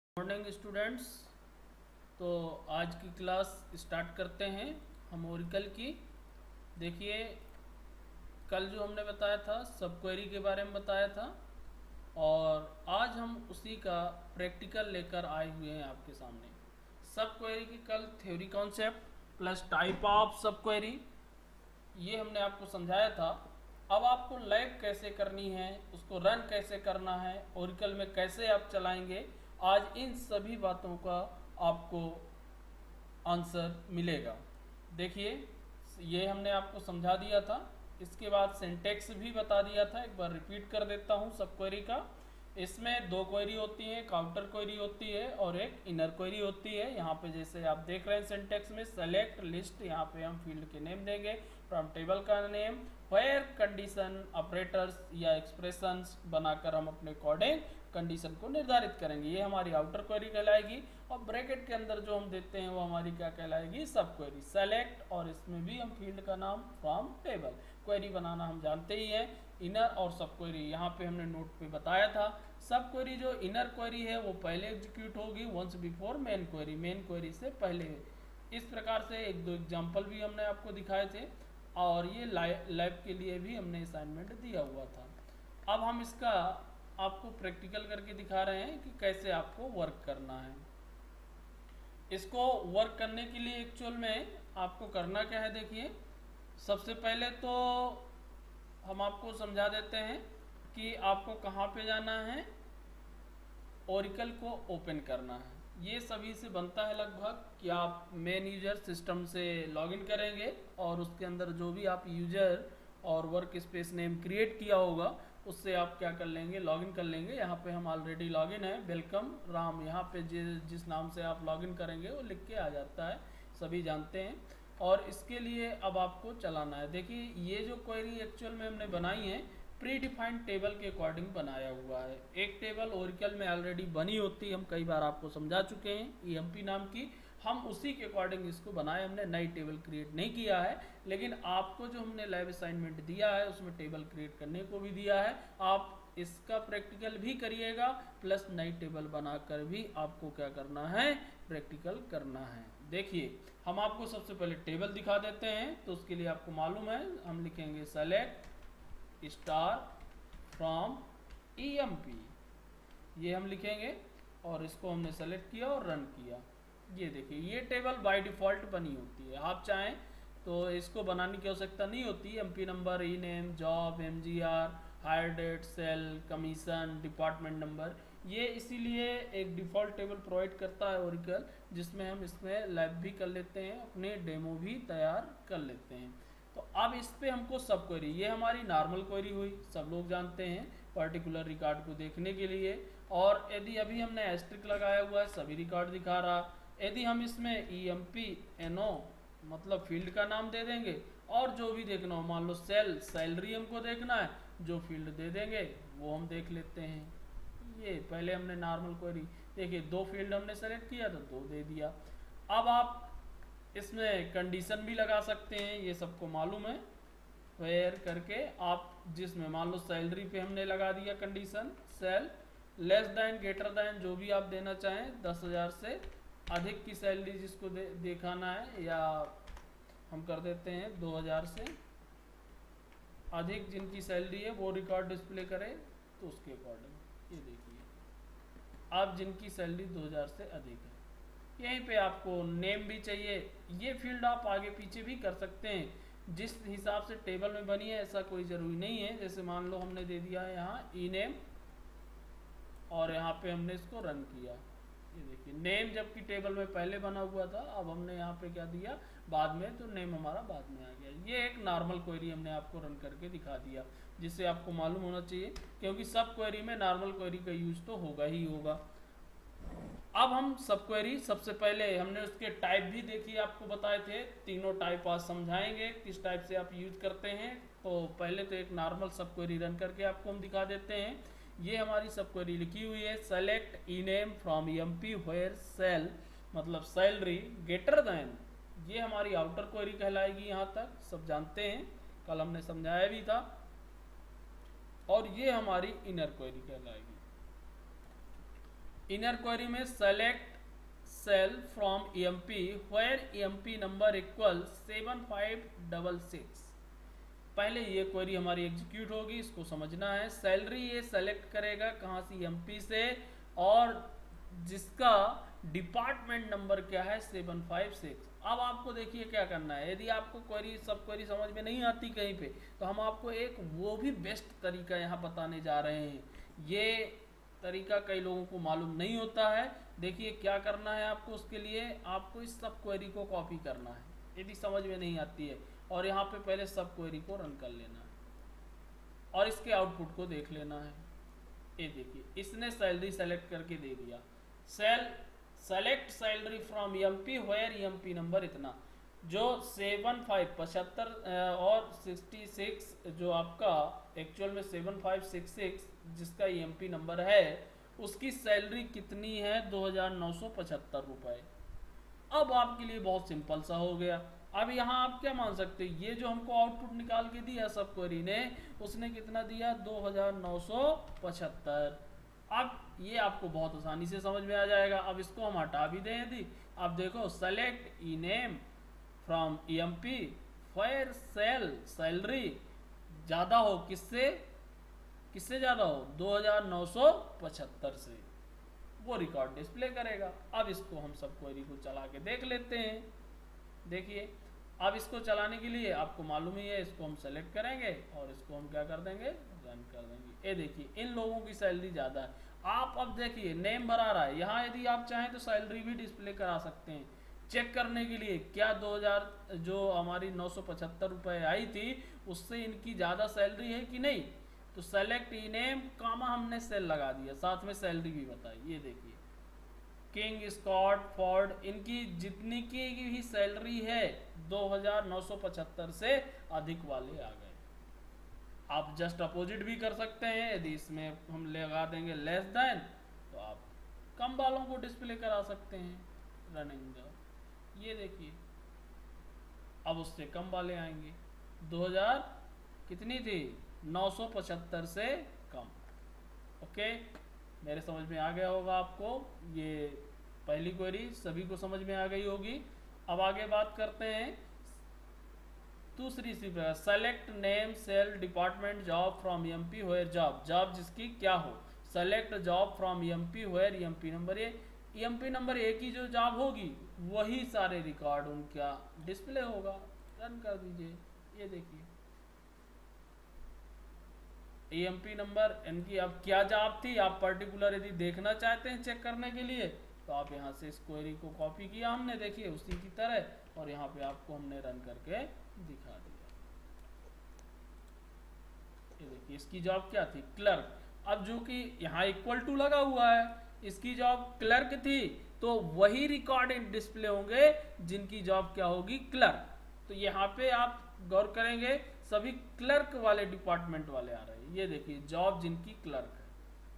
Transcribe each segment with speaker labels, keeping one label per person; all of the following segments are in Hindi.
Speaker 1: Morning students. तो आज की क्लास स्टार्ट करते हैं हम ओरेकल की। देखिए, कल जो हमने बताया था सब क्वेरी के बारे में बताया था और आज हम उसी का प्रैक्टिकल लेकर आए हुए हैं आपके सामने। सब क्वेरी की कल theory concept plus type of subquery ये हमने आपको समझाया था। अब आपको लैब कैसे करनी है, उसको रन कैसे करना है, ओरेकल में कैसे आप चलाएंगे, आज इन सभी बातों का आपको आंसर मिलेगा। देखिए, ये हमने आपको समझा दिया था। इसके बाद सिंटेक्स भी बता दिया था, एक बार रिपीट कर देता हूँ सब क्वेरी का। इसमें दो क्वेरी होती है, काउंटर क्वेरी होती है और एक इनर क्वेरी होती है। यहाँ पे जैसे आप देख रहे हैं सिंटेक्स में सेलेक्ट लिस्ट, यहाँ पे हम फील्ड के नेम देंगे, फ्रॉम टेबल का नेम, वेयर कंडीशन ऑपरेटर्स या एक्सप्रेशंस बनाकर हम अपने अकॉर्डिंग कंडीशन को निर्धारित करेंगे। ये हमारी आउटर क्वेरी कहलाएगी और ब्रैकेट के अंदर जो हम देते हैं वो हमारी क्या कहलाएगी, सब क्वेरी। सेलेक्ट, और इसमें भी हम फील्ड का नाम फ्रॉम टेबल। क्वेरी बनाना हम जानते ही हैं। इनर और सब क्वेरी यहाँ पे हमने नोट पे बताया था। सब क्वेरी जो इनर क्वेरी है वो पहले एग्जीक्यूट होगी once before main query, main query से पहले। इस प्रकार से एक दो एग्जाम्पल भी हमने आपको दिखाए थे और ये लैब के लिए भी हमने असाइनमेंट दिया हुआ था। अब हम इसका आपको प्रैक्टिकल करके दिखा रहे हैं कि कैसे आपको वर्क करना है। इसको वर्क करने के लिए एक्चुअल में आपको करना क्या है, देखिए सबसे पहले तो हम आपको समझा देते हैं कि आपको कहाँ पे जाना है, ओरेकल को ओपन करना है। ये सभी से बनता है लगभग कि आप मेन यूजर सिस्टम से लॉगिन करेंगे और उसके अंदर जो भी आप यूजर और वर्क स्पेस नेम क्रिएट किया होगा उससे आप क्या कर लेंगे, लॉगिन कर लेंगे। यहाँ पे हम ऑलरेडी लॉगिन है, वेलकम राम। यहाँ पे जिस नाम से आप लॉगिन करेंगे वो लिख के आ जाता है, सभी जानते हैं। और इसके लिए अब आपको चलाना है। देखिए, ये जो क्वेरी एक्चुअल में हमने बनाई है प्री डिफाइंड टेबल के अकॉर्डिंग बनाया हुआ है। एक टेबल ओरेकल में ऑलरेडी बनी होती है, हम कई बार आपको समझा चुके हैं, ईएमपी नाम की। हम उसी के अकॉर्डिंग इसको बनाए, हमने नई टेबल क्रिएट नहीं किया है। लेकिन आपको जो हमने लैब असाइनमेंट दिया है उसमें टेबल क्रिएट करने को भी दिया है। आप इसका प्रैक्टिकल भी करिएगा प्लस नई टेबल बनाकर भी आपको क्या करना है, प्रैक्टिकल करना है। देखिए, हम आपको सबसे पहले टेबल दिखा देते हैं। तो उसके लिए आपको मालूम है, हम लिखेंगे सेलेक्ट स्टार फ्रॉम ईएमपी, ये हम लिखेंगे और इसको हमने सेलेक्ट किया और रन किया। ये देखिए, ये टेबल बाय डिफ़ॉल्ट बनी होती है। आप चाहें तो इसको बनाने की आवश्यकता नहीं होती। EMP number, E name, job, MGR, hire date, sal, commission, department number, ये इसीलिए एक डिफ़ॉल्ट टेबल प्रोवाइड करता है ओरेकल, जिसमें हम इसमें लैब भी कर लेते हैं, अपने डेमो भी तैयार कर लेते हैं। तो अब इस पे हमको सब क्वेरी, ये हमारी नॉर्मल क्वेरी हुई, सब लोग जानते हैं, पर्टिकुलर रिकॉर्ड को देखने के लिए। और यदि अभी हमने एस्ट्रिक लगाया हुआ है, सभी रिकॉर्ड दिखा रहा। यदि हम इसमें EMP NO मतलब फील्ड का नाम दे देंगे और जो भी देखना हो, मान लो सेल, सैलरी हमको देखना है, जो फील्ड दे देंगे वो हम देख लेते हैं। ये पहले हमने नॉर्मल क्वेरी, देखिए दो फील्ड हमने सेलेक्ट किया तो दो दे दिया। अब आप इसमें कंडीशन भी लगा सकते हैं, ये सबको मालूम है। वेयर करके आप जिसमें मान लो सैलरी पे हमने लगा दिया condition, sal less than greater than जो भी आप देना चाहें, 10,000 से अधिक की सैलरी जिसको दिखाना है, या हम कर देते हैं 2,000 से अधिक जिनकी सैलरी है वो रिकॉर्ड डिस्प्ले करें, तो उसके अकॉर्डिंग ये देखिए आप जिनकी सैलरी 2,000 से अधिक है। यहीं पे आपको नेम भी चाहिए, ये फील्ड आप आगे पीछे भी कर सकते हैं, जिस हिसाब से टेबल में बनी है ऐसा कोई ज़रूरी नहीं है। जैसे मान लो हमने दे दिया है यहाँ ई नेम और यहाँ पे हमने इसको रन किया, ये देखिए नेम जबकि टेबल में पहले बना हुआ था, अब हमने यहाँ पे क्या दिया बाद में, तो नेम हमारा बाद में आ गया। ये एक नॉर्मल क्वेरी हमने आपको रन करके दिखा दिया, जिससे आपको मालूम होना चाहिए, क्योंकि सब क्वेरी में नॉर्मल क्वेरी का यूज तो होगा ही होगा। अब हम सब क्वेरी, सबसे पहले हमने उसके टाइप भी देखिए आपको बताए थे, तीनों टाइप आज समझाएंगे किस टाइप से आप यूज करते हैं। तो पहले तो एक नॉर्मल सब क्वेरी रन करके आपको हम दिखा देते हैं। ये हमारी सब क्वेरी लिखी हुई है, select E name from EMP where sal मतलब सैलरी ग्रेटर दैन, ये हमारी आउटर क्वेरी कहलाएगी। यहाँ तक सब जानते हैं, कल हमने समझाया भी था। और ये हमारी इनर क्वेरी कहलाएगी। इनर क्वेरी में select sal from EMP where EMP number equal 7566। पहले ये क्वेरी हमारी एग्जीक्यूट होगी, इसको समझना है। सैलरी ये सेलेक्ट करेगा कहाँ से, ईएमपी से, और जिसका डिपार्टमेंट नंबर क्या है 756। अब आपको देखिए क्या करना है। यदि आपको क्वेरी सब क्वेरी समझ में नहीं आती कहीं पे, तो हम आपको एक वो भी बेस्ट तरीका यहाँ बताने जा रहे हैं। ये तरीका कई लोगों को मालूम नहीं होता है। देखिए क्या करना है आपको, उसके लिए आपको इस सब क्वेरी को कॉपी करना है यदि समझ में नहीं आती है, और यहाँ पे पहले सब क्वेरी को रन कर लेना है और इसके आउटपुट को देख लेना है। ये देखिए इसने सैलरी सेलेक्ट करके दे दिया, select salary from EMP where EMP number इतना, जो 75 और 66 जो आपका एक्चुअल में 7566 जिसका ईएमपी नंबर है, उसकी सैलरी कितनी है 2975 रुपए। अब आपके लिए बहुत सिंपल सा हो गया। अब यहाँ आप क्या मान सकते हैं, ये जो हमको आउटपुट निकाल के दिया सब क्वेरी ने, उसने कितना दिया 2975। अब ये आपको बहुत आसानी से समझ में आ जाएगा। अब इसको हम हटा भी दें यदि, अब देखो select E name from EMP where sal salary ज़्यादा हो, किससे ज़्यादा हो 2975 से, वो रिकॉर्ड डिस्प्ले करेगा। अब इसको हम सब क्वेरी को चला के देख लेते हैं। देखिए अब इसको चलाने के लिए आपको मालूम ही है, इसको हम सेलेक्ट करेंगे और इसको हम क्या कर देंगे, रन कर देंगे। ये देखिए इन लोगों की सैलरी ज़्यादा है। आप अब देखिए नेम भरा रहा है यहाँ, यदि आप चाहें तो सैलरी भी डिस्प्ले करा सकते हैं चेक करने के लिए क्या 2000 जो हमारी 975 रुपये आई थी उससे इनकी ज़्यादा सैलरी है कि नहीं। तो सेलेक्ट ई नेम कामा हमने सेल लगा दिया, साथ में सैलरी भी बताई। ये देखिए किंग स्कॉट फोर्ड, इनकी जितनी की भी सैलरी है 2975 से अधिक वाले आ गए। आप जस्ट अपोजिट भी कर सकते हैं, यदि इसमें हम लगा देंगे लेस देन तो आप कम वालों को डिस्प्ले करा सकते हैं। रनिंग द, ये देखिए अब उससे कम वाले आएंगे। 2000 कितनी थी 975 से कम। ओके मेरे समझ में आ गया होगा आपको, ये पहली क्वेरी सभी को समझ में आ गई होगी। अब आगे बात करते हैं दूसरी सी प्रकार, select name sal department job from EMP where job जिसकी क्या हो, select job from EMP where EMP number, ये ईएमपी नंबर ए की जो जॉब होगी वही सारे रिकॉर्ड उनका डिस्प्ले होगा। रन कर दीजिए। ये देखिए ईएमपी नंबर इनकी अब क्या जॉब थी, आप पर्टिकुलर यदि देखना चाहते हैं चेक करने के लिए तो आप यहाँ से इस क्वेरी को कॉपी किया हमने, देखिए उसी की तरह, और यहाँ पे आपको हमने रन करके दिखा दिया। ये देखिए इसकी जॉब क्या थी क्लर्क। अब जो कि यहाँ इक्वल टू लगा हुआ है, इसकी जॉब क्लर्क थी तो वही रिकॉर्ड डिस्प्ले होंगे जिनकी जॉब क्या होगी क्लर्क। तो यहाँ पे आप गौर करेंगे सभी क्लर्क वाले डिपार्टमेंट वाले आ रहे हैं। ये देखिए जॉब जिनकी क्लर्क है।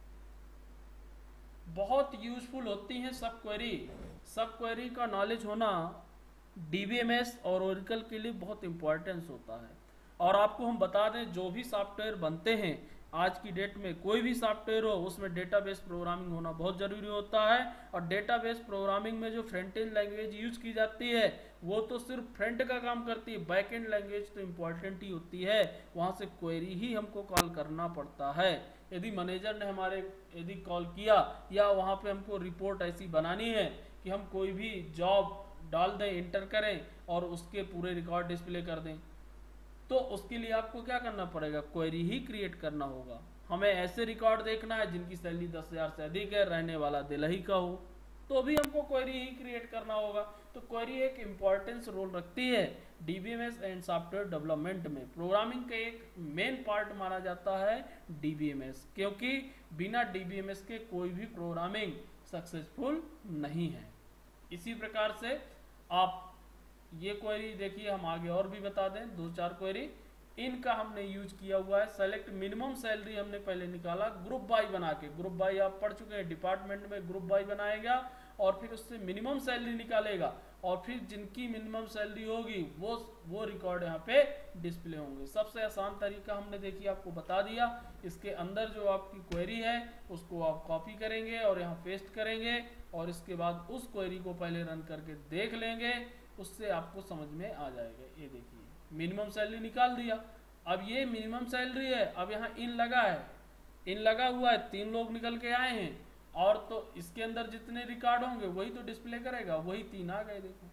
Speaker 1: बहुत यूजफुल होती हैं सब क्वेरी। सब क्वेरी का नॉलेज होना डीबीएमएस और ओरेकल के लिए बहुत इंपॉर्टेंस होता है। और आपको हम बता दें जो भी सॉफ्टवेयर बनते हैं आज की डेट में, कोई भी सॉफ्टवेयर हो उसमें डेटाबेस प्रोग्रामिंग होना बहुत ज़रूरी होता है। और डेटाबेस प्रोग्रामिंग में जो फ्रंट एंड लैंग्वेज यूज की जाती है वो तो सिर्फ फ्रंट का काम करती है, बैक एंड लैंग्वेज तो इम्पॉर्टेंट ही होती है, वहाँ से क्वेरी ही हमको कॉल करना पड़ता है। यदि मैनेजर ने हमारे यदि कॉल किया या वहाँ पे हमको रिपोर्ट ऐसी बनानी है कि हम कोई भी जॉब डाल दें, इंटर करें और उसके पूरे रिकॉर्ड डिस्प्ले कर दें, तो उसके लिए आपको क्या करना पड़ेगा, क्वेरी ही क्रिएट करना होगा। हमें ऐसे रिकॉर्ड देखना है जिनकी सैलरी 10,000 से अधिक है, रहने वाला दिल्ली का हो, तो भी हमको क्वेरी ही क्रिएट करना होगा। तो क्वेरी एक इम्पॉर्टेंस रोल रखती है डीबीएमएस एंड सॉफ्टवेयर डेवलपमेंट में। प्रोग्रामिंग का एक मेन पार्ट माना जाता है डीबीएमएस, क्योंकि बिना डीबीएमएस के कोई भी प्रोग्रामिंग सक्सेसफुल नहीं है। इसी प्रकार से आप ये क्वेरी देखिए, हम आगे और भी बता दें 2-4 क्वेरी। इनका हमने यूज किया हुआ है। सेलेक्ट मिनिमम सैलरी हमने पहले निकाला ग्रुप बाई बना के, ग्रुप बाई आप पढ़ चुके हैं, डिपार्टमेंट में ग्रुप बाई बनाएगा और फिर उससे मिनिमम सैलरी निकालेगा और फिर जिनकी मिनिमम सैलरी होगी वो रिकॉर्ड यहाँ पे डिस्प्ले होंगे। सबसे आसान तरीका हमने देखिए आपको बता दिया। इसके अंदर जो आपकी क्वेरी है उसको आप कॉपी करेंगे और यहाँ पेस्ट करेंगे और इसके बाद उस क्वेरी को पहले रन करके देख लेंगे, उससे आपको समझ में आ जाएगा। ये देखिए मिनिमम सैलरी निकाल दिया। अब ये मिनिमम सैलरी है, अब यहाँ इन लगा है, इन लगा हुआ है, 3 लोग निकल के आए हैं और तो इसके अंदर जितने रिकॉर्ड होंगे वही तो डिस्प्ले करेगा, वही 3 आ गए। देखो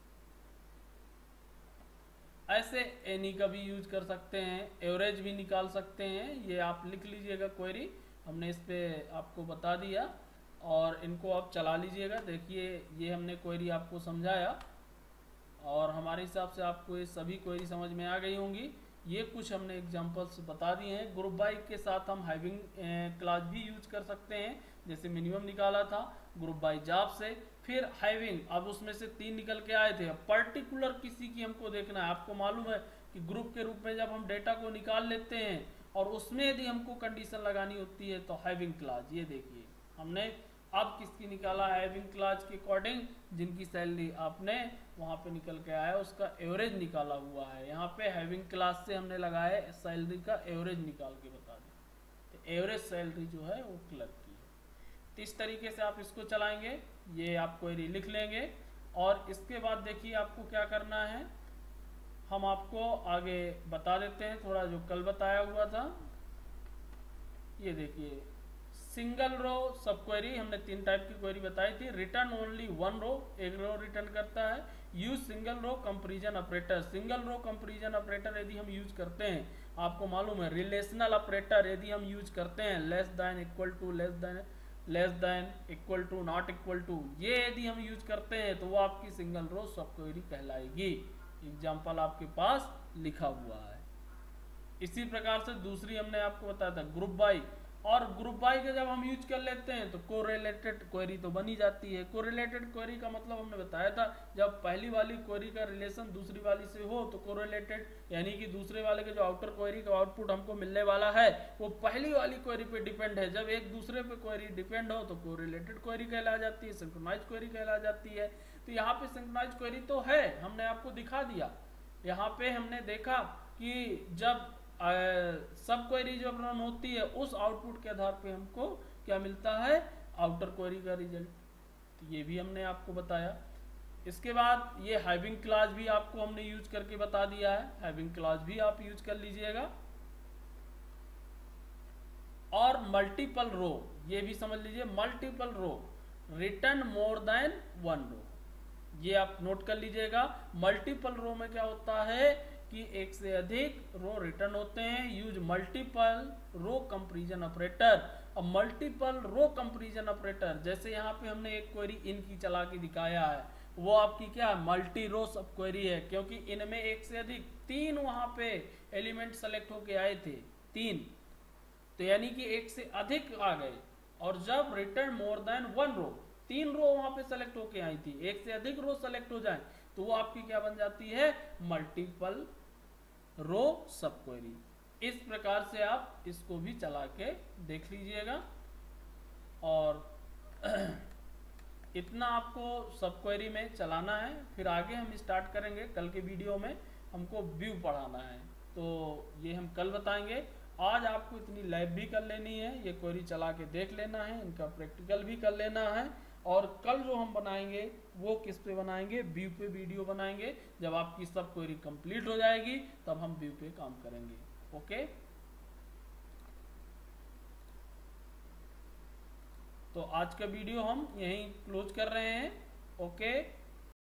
Speaker 1: ऐसे एनी का भी यूज कर सकते हैं, एवरेज भी निकाल सकते हैं। ये आप लिख लीजिएगा क्वेरी, हमने इस पे आपको बता दिया और इनको आप चला लीजिएगा। देखिए ये हमने क्वेरी आपको समझाया और हमारे हिसाब से आपको ये सभी क्वेरी समझ में आ गई होंगी। ये कुछ हमने एग्जांपल्स बता दिए हैं। ग्रुप बाई के साथ हम हाइविंग क्लास भी यूज कर सकते हैं, जैसे मिनिमम निकाला था ग्रुप बाई जॉब से। फिर हाइविंग, अब उसमें से 3 निकल के आए थे, अब पर्टिकुलर किसी की हमको देखना है। आपको मालूम है कि ग्रुप के रूप में जब हम डेटा को निकाल लेते हैं और उसमें यदि हमको कंडीशन लगानी होती है तो हाइविंग क्लास, ये देखिए हमने अब किसकी निकाला हैविंग क्लास के अकॉर्डिंग, जिनकी सैलरी आपने वहां पे निकल के आया उसका एवरेज निकाला हुआ है। यहाँ पे हैविंग क्लास से हमने लगाया सैलरी का एवरेज निकाल के बता दिया, तो एवरेज सैलरी जो है वो क्लर्क की है। तो इस तरीके से आप इसको चलाएंगे, ये आप क्वेरी लिख लेंगे और इसके बाद देखिए आपको क्या करना है, हम आपको आगे बता देते हैं थोड़ा जो कल बताया हुआ था। ये देखिए सिंगल रो सब क्वेरी, हमने 3 टाइप की क्वेरी बताई थी। रिटर्न ओनली 1 रो, एक रो रिटर्न करता है। Use single row comparison operator, single row comparison operator यदि हम यूज करते हैं, आपको मालूम है रिलेशनल ऑपरेटर यदि हम यूज करते हैं, less than, equal to, less than, equal to, not equal to, ये यदि हम यूज करते हैं तो वो आपकी सिंगल रो सब क्वेरी कहलाएगी। एग्जाम्पल आपके पास लिखा हुआ है। इसी प्रकार से दूसरी हमने आपको बताया था ग्रुप बाई, और ग्रुप बाई का जब हम यूज कर लेते हैं तो कोरिलेटेड क्वेरी तो बनी जाती है। कोरिलेटेड क्वेरी का मतलब हमने बताया था, जब पहली वाली क्वेरी का रिलेशन दूसरी वाली से हो तो कोरिलेटेड, यानी कि दूसरे वाले के जो आउटर क्वेरी का आउटपुट हमको मिलने वाला है वो पहली वाली क्वेरी पे डिपेंड है। जब एक दूसरे पे क्वेरी डिपेंड हो तो कोरिलेटेड क्वेरी कहला जाती है, सिंक्रोनाइज क्वेरी कहला जाती है। तो यहाँ पे सिंक्रोनाइज क्वेरी तो है, हमने आपको दिखा दिया। यहाँ पे हमने देखा कि जब सब क्वेरी जब रन होती है उस आउटपुट के आधार पे हमको क्या मिलता है, आउटर क्वेरी का रिजल्ट। तो ये भी हमने आपको बताया। इसके बाद ये हैविंग क्लास भी आपको हमने यूज करके बता दिया है, हैविंग क्लास भी आप यूज कर लीजिएगा। और मल्टीपल रो, ये भी समझ लीजिए, multiple row return more than 1 row, ये आप नोट कर लीजिएगा। मल्टीपल रो में क्या होता है कि एक से अधिक रो रिटर्न होते हैं। Use multiple row comparison operator. अब मल्टीपल रो कंपैरिजन ऑपरेटर, जैसे यहाँ पे हमने एक क्वेरी इन की चला के दिखाया है, वो आपकी क्या है, मल्टी रो सब क्वेरी है, क्योंकि इनमें एक से अधिक 3 वहां पे एलिमेंट सेलेक्ट होके आए थे, 3, तो यानी कि एक से अधिक आ गए। और जब रिटर्न मोर देन 1 रो, 3 रो वहां पे सेलेक्ट होके आई थी, एक से अधिक रो सेलेक्ट हो जाए तो वो आपकी क्या बन जाती है, मल्टीपल रो सब क्वेरी। इस प्रकार से आप इसको भी चला के देख लीजिएगा। और इतना आपको सब क्वेरी में चलाना है, फिर आगे हम स्टार्ट करेंगे। कल के वीडियो में हमको व्यू पढ़ाना है, तो ये हम कल बताएंगे। आज आपको इतनी लैब भी कर लेनी है, ये क्वेरी चला के देख लेना है, इनका प्रैक्टिकल भी कर लेना है। और कल जो हम बनाएंगे वो किस पे बनाएंगे, व्यू पे वीडियो बनाएंगे। जब आपकी सब क्वेरी कंप्लीट हो जाएगी तब हम व्यू पे काम करेंगे। ओके, तो आज का वीडियो हम यहीं क्लोज कर रहे हैं। ओके।